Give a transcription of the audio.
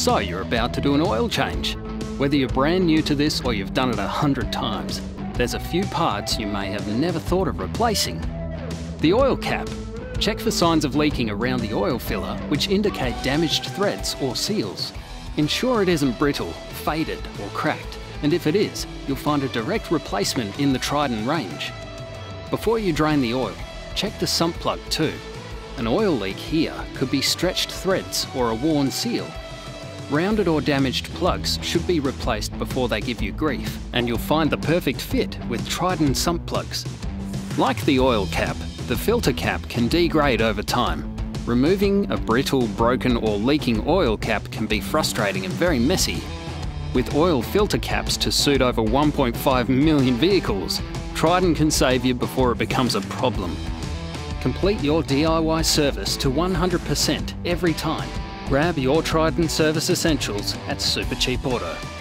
So you're about to do an oil change. Whether you're brand new to this or you've done it 100 times, there's a few parts you may have never thought of replacing. The oil cap. Check for signs of leaking around the oil filler, which indicate damaged threads or seals. Ensure it isn't brittle, faded or cracked, and if it is, you'll find a direct replacement in the Trident range. Before you drain the oil, check the sump plug too. An oil leak here could be stretched threads or a worn seal. Rounded or damaged plugs should be replaced before they give you grief, and you'll find the perfect fit with Trident sump plugs. Like the oil cap, the filter cap can degrade over time. Removing a brittle, broken or leaking oil cap can be frustrating and very messy. With oil filter caps to suit over 1.5 million vehicles, Trident can save you before it becomes a problem. Complete your DIY service to 100% every time. Grab your Trident Service Essentials at Supercheap Auto.